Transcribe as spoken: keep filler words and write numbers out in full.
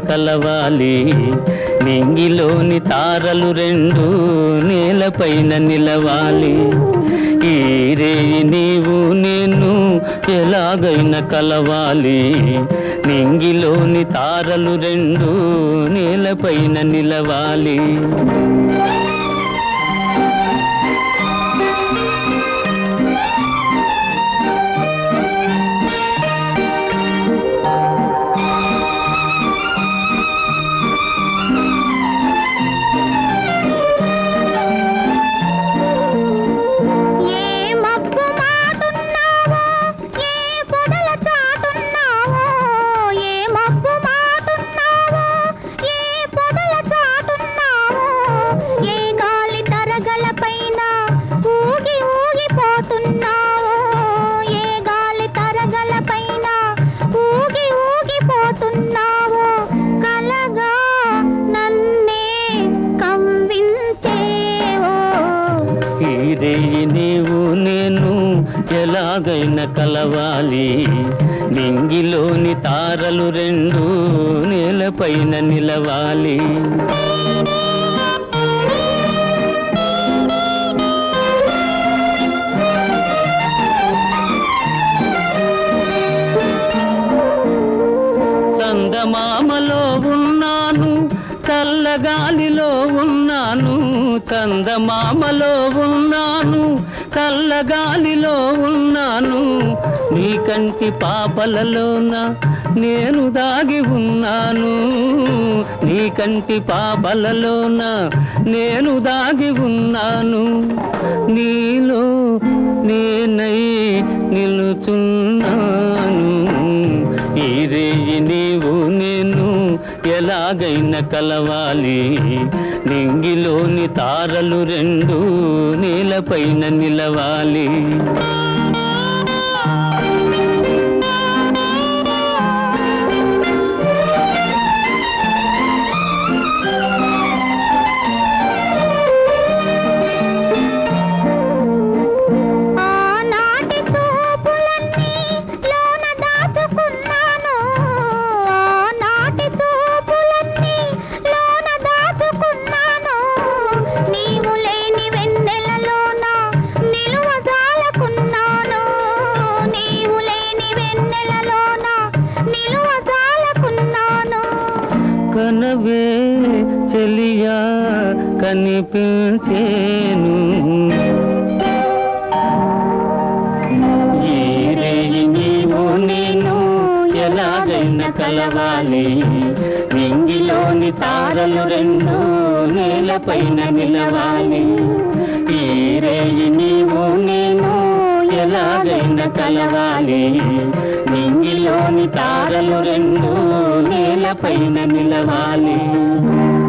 కలవాలి నింగిలోని తారలు రెండు నేలపైన నిలవాలి ఈ రేయి నీవు నేను ఎలాగైనా కలవాలి నింగిలోని తారలు రెండు నేలపైన నిలవాలి నీవు నేను ఎలాగైనా కలవాలి నింగిలోని తారలు రెండు నేలపైన నిలవాలి చందమామలో ఉన్నాను చల్లగాలిలో ఉన్నాను చందమామలో ఉన్నాను చల్లగాలిలో ఉన్నాను నీ కంటి పాపలలోన నేను దాగి ఉన్నాను నీ కంటి పాపలలోన నేను దాగి ఉన్నాను నీలో నేనై నిలుచున్నాను ఈ రేయి నీవు నేను ఎలాగైనా కలవాలి నింగిలోని తారలు రెండు నేలపైన నిలవాలి కనవే చెలియా కనిపించేను ఈ రేయి నీవు నేను ఎలాగైనా కలవాలి నింగిలోని తారలు రెండు నేలపైన నిలవాలి ఈ రేయి నీవు నేను ఎలాగైనా కలవాలి నింగిలోని తారలు రెండు నేలపైన నిలవాలి